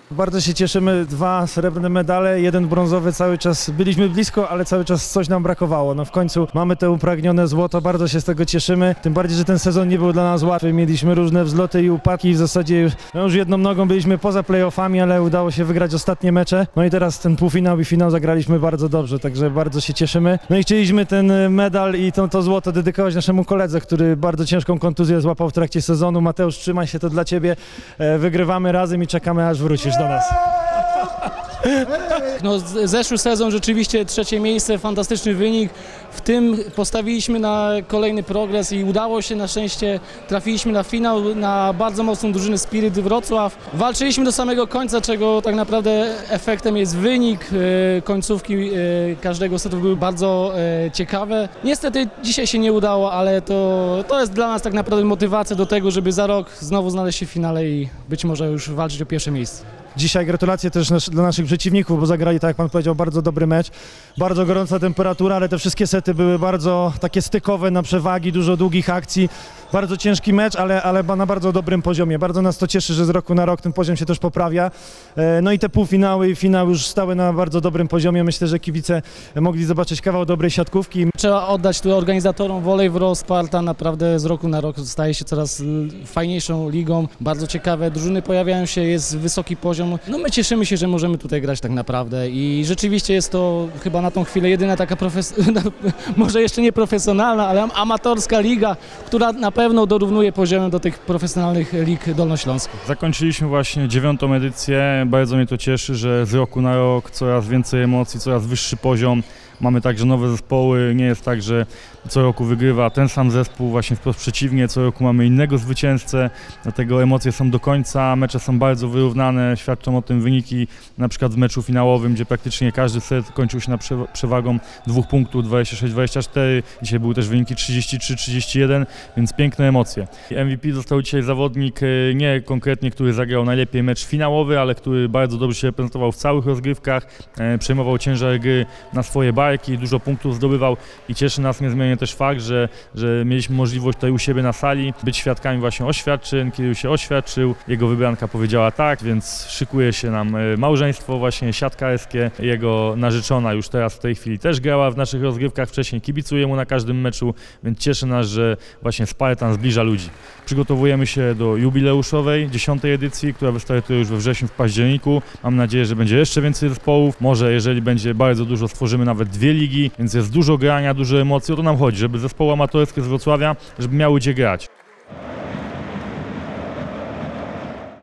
Bardzo się cieszymy, 2 srebrne medale, 1 brązowy, cały czas byliśmy blisko, ale cały czas coś nam brakowało. No w końcu mamy te upragnione złoto, bardzo się z tego cieszymy, tym bardziej, że ten sezon nie był dla nas łatwy, mieliśmy różne wzloty i upadki, w zasadzie już jedną nogą byliśmy poza playoffami, ale udało się wygrać ostatnie mecze, no i teraz ten półfinał i finał zagraliśmy bardzo dobrze, także bardzo się cieszymy. No i chcieliśmy ten medal i to złoto dedykować naszemu koledze, który bardzo ciężką kontuzję złapał w trakcie sezonu. Mateusz, trzymaj się, to dla Ciebie, wygrywamy razem i czekamy, aż wrócisz do nas. No, zeszły sezon rzeczywiście 3. miejsce, fantastyczny wynik. W tym postawiliśmy na kolejny progres i udało się, na szczęście trafiliśmy na finał, na bardzo mocną drużynę Spirit Wrocław. Walczyliśmy do samego końca, czego tak naprawdę efektem jest wynik. Końcówki każdego setu były bardzo ciekawe. Niestety dzisiaj się nie udało, ale to jest dla nas tak naprawdę motywacja do tego, żeby za rok znowu znaleźć się w finale i być może już walczyć o pierwsze miejsce. Dzisiaj gratulacje też dla naszych przeciwników, bo zagrali, tak jak Pan powiedział, bardzo dobry mecz. Bardzo gorąca temperatura, ale te wszystkie sety były bardzo takie stykowe, na przewagi, dużo długich akcji. Bardzo ciężki mecz, ale na bardzo dobrym poziomie. Bardzo nas to cieszy, że z roku na rok ten poziom się też poprawia. No i te półfinały i finał już stały na bardzo dobrym poziomie. Myślę, że kibice mogli zobaczyć kawał dobrej siatkówki. Trzeba oddać tu organizatorom Voley Wrocław. Sparta naprawdę z roku na rok staje się coraz fajniejszą ligą. Bardzo ciekawe drużyny pojawiają się, jest wysoki poziom. No my cieszymy się, że możemy tutaj grać tak naprawdę i rzeczywiście jest to chyba na tą chwilę jedyna taka może jeszcze nie profesjonalna, ale amatorska liga, która na pewno dorównuje poziomem do tych profesjonalnych lig dolnośląskich. Zakończyliśmy właśnie 9. edycję. Bardzo mnie to cieszy, że z roku na rok coraz więcej emocji, coraz wyższy poziom. Mamy także nowe zespoły, nie jest tak, że co roku wygrywa ten sam zespół, właśnie wprost przeciwnie, co roku mamy innego zwycięzcę, dlatego emocje są do końca, mecze są bardzo wyrównane, świadczą o tym wyniki na przykład w meczu finałowym, gdzie praktycznie każdy set kończył się na przewagą 2 punktów, 26-24, dzisiaj były też wyniki 33-31, więc piękne emocje. MVP został dzisiaj zawodnik nie konkretnie, który zagrał najlepiej mecz finałowy, ale który bardzo dobrze się reprezentował w całych rozgrywkach, przejmował ciężar gry na swoje barki, dużo punktów zdobywał i cieszy nas niezmiernie też fakt, że mieliśmy możliwość tutaj u siebie na sali być świadkami właśnie oświadczyn, kiedy się oświadczył, jego wybranka powiedziała tak, więc szykuje się nam małżeństwo właśnie siatkarskie, jego narzeczona już teraz w tej chwili też grała w naszych rozgrywkach, wcześniej kibicuje mu na każdym meczu, więc cieszy nas, że właśnie Spartan zbliża ludzi. Przygotowujemy się do jubileuszowej 10. edycji, która wystartuje już we wrześniu, w październiku. Mam nadzieję, że będzie jeszcze więcej zespołów, może jeżeli będzie bardzo dużo, stworzymy nawet 2 ligi, więc jest dużo grania, dużo emocji, o to nam chodzi, żeby zespoły amatorskie z Wrocławia, żeby miały gdzie grać.